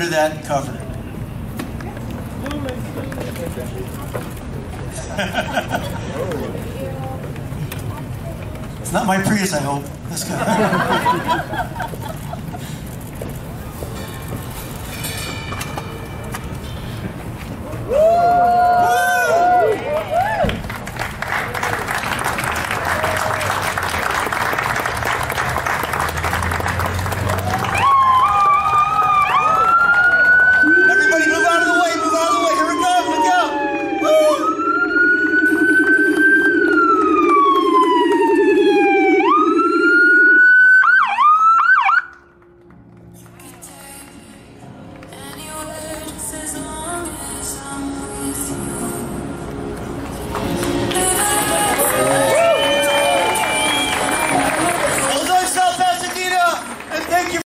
to that and covered it. It's not my Prius, I hope. This guy.